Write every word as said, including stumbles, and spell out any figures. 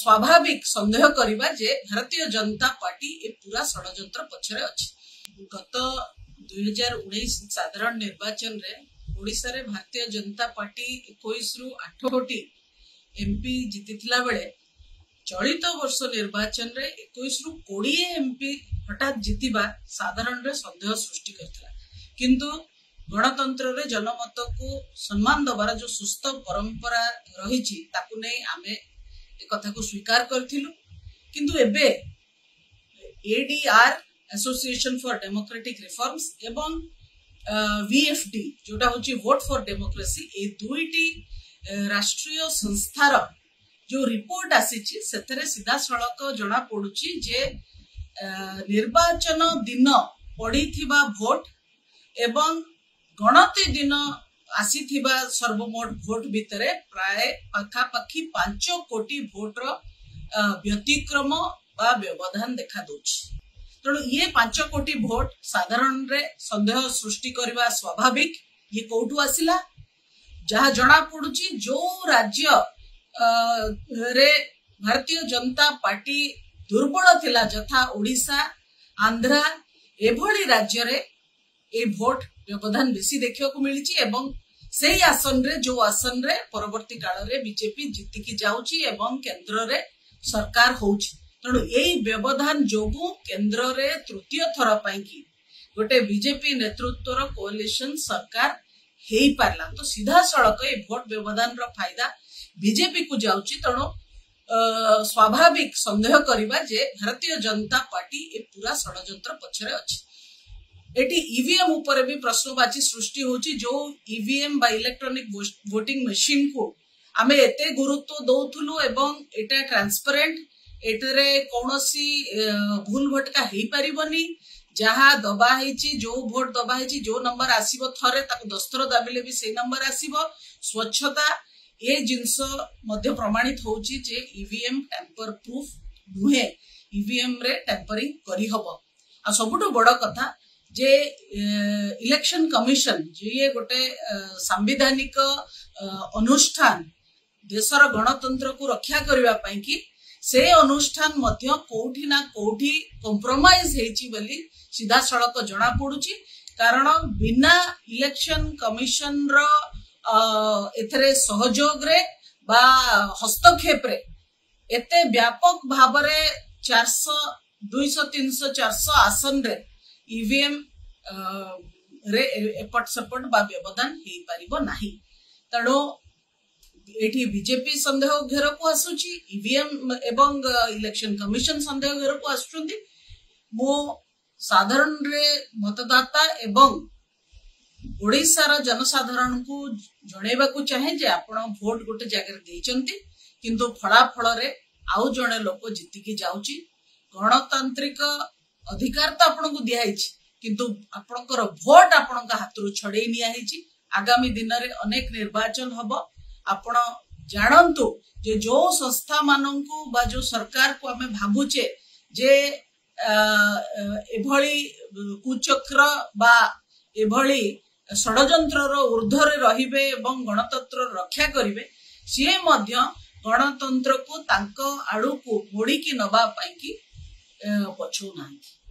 स्वाभाविक संदेह करवा जे भारतीय जनता पार्टी ए पूरा षड्यंत्र पछरे अछि। गत दुई हजार उन्नीस साधारण निर्वाचन रे ओडिशा रे भारतीय जनता पार्टी इक्कीस रु आठ कोटी एमपी जीतिथिला बेले चलित वर्ष निर्वाचन रे इक्कीस रु बीस एमपी हठात जीतिबा साधारण रे संदेह सृष्टि करथिला। किंतु गणतंत्र रे जनमत को सम्मान दबार जो सुस्थ परंपरा रही ताकू नहीं आमे एक कथा को स्वीकार करथिलु। किंतु एबे ADR association for democratic reforms एवं वीएफडी जोटा होची वोट फॉर डेमोक्रेसी ए दुईटी राष्ट्रीय संस्थार जो रिपोर्ट आसीची सेथरे सीधा सड़क जना पड़ुची जे निर्वाचन दिन पड़ीथिबा वोट एवं गणति दिन आसीथिबा सर्वमोट वोट भितरे प्राय पाखापाखी पांच कोटी वोटर व्यतिक्रम बा व्यवधान देखा दउछि। तेणु ये पांच कोटी वोट साधारण रे संदेह सृष्टि करवा स्वाभाविक। ये कोठू आसिला जहाँ जना पड़ुछि जो राज्य रे भारतीय जनता पार्टी दुर्बल थिला जथा ओडिशा आंध्रा एभली राज्य रे ए भोट व्यवधान बेसी देखिया को मिलिछि एवं सेही आसन रे जो आसन रे परवर्ती काल रे बीजेपी जीतिकी जाउछि एवं केंद्र रे सरकार होउछि। तेणु एई व्यवधान जोगु केंद्र रे तृतीय थर पई कि गोटे बीजेपी नेतृत्वर कोलिशन सरकार हेई पारला। तो सीधा सड़क ए भोट व्यवधान रो फायदा बीजेपी को जाउछि। तेणु स्वाभाविक संदेह करवा जे भारतीय जनता पार्टी ए पूरा षड्यंत्र पछरे अछि। एटी ईवीएम ऊपर भी प्रश्नवाची सृष्टि होची। जो ईवीएम बा इलेक्ट्रॉनिक वोटिंग मशीन को आमे एते गुरुत्व दउथुलु एवं एटा ट्रांसपेरेंट एटरे कोनोसी भूल भटका हेई परिबनी। जहा दबा हेची जो वोट दबा हेची जो नंबर आसीबो थरे ताको दस्तर दाबिले भी से नंबर आसीबो। स्वच्छता ए जिंस मध्य प्रमाणित होची जे ईवीएम टेम्पर प्रूफ नुहे। ईवीएम रे टेम्परिंग करी हबो। आ सबुठो बड़ कथा जे इलेक्शन कमिशन जे गोटे संवैधानिक अनुष्ठान देशर गणतंत्र को रक्षा करबा पई कि से अनुष्ठान मध्य कोठी ना कोठी कॉम्प्रोमाइज हेची बोली सीधा सड़क जना पड़ुची। कारण बिना इलेक्शन कमिशन रो एथरे सहयोग रे बा हस्तक्षेप रे एते व्यापक भावरे चार सौ दो सौ तीन सौ चार सौ आसन रे ईवीएम रे एपट सपट बा व्यवधान हेई परिबो नाही। तणो एठी बीजेपी संदेह घेर को आसुची ईवीएम एवं इलेक्शन कमिशन संदेह घेर को आसुचंदी। मो साधारण रे मतदाता एवं ओडिशार जनसाधारण को जणेबा को चाहे जे आपण वोट गोटे जगह देइचंती किंतु फलाफल रे आउ जणे लोक जीतिकी जाउची। गणतांत्रिक अधिकार तो आपण को दिया हिची किंतु आपणकर वोट आपण का हाथ रु छड़े निया हिची। आगामी दिन रे अनेक निर्वाचन हबो। आपण जानंतु जे जो संस्था माननकु बा जो सरकार को हमें भाबुचे जे एभली कुचक्र बा एभली षड्यंत्र ऊर्ध्वरे रहिबे एवं गणतंत्र रक्षा करिवे सी मध्य गणतंत्र को तांको आड़ू को मोड़ी की नबा पाई की पछौ नाही।